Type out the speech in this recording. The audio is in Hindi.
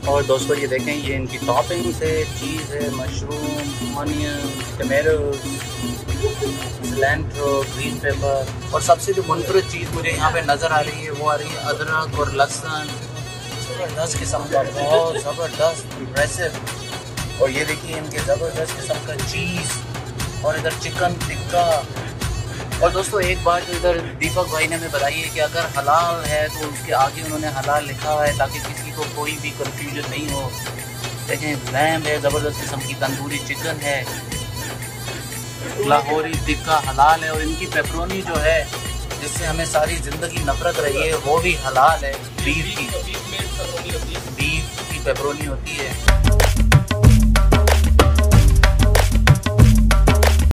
और दोस्तों ये देखें, ये इनकी टॉपिंग्स है, चीज़ है, mushroom, onion, tomatoes, cilantro, green pepper, और सबसे जो मुनफरद चीज़ मुझे यहाँ पे नज़र आ रही है वो आ रही है अदरक और लहसुन। ज़बरदस्त किस्म का, बहुत ज़बरदस्त, इम्प्रेसिव। और ये देखिए इनके ज़बरदस्त किस्म का चीज़, और इधर चिकन टिक्का। और दोस्तों एक बात जो इधर दीपक भाई ने हमें बताई है कि अगर हलाल है तो उसके आगे उन्होंने हलाल लिखा है ताकि किसी को कोई भी कंफ्यूजन नहीं हो। देखें लैम्ब है, ज़बरदस्त किस्म की तंदूरी चिकन है, लाहौरी टिक्का हलाल है, और इनकी पेपरोनी जो है जिससे हमें सारी ज़िंदगी नफरत रही है वो भी हलाल है। बीफ की पेपरोनी होती है।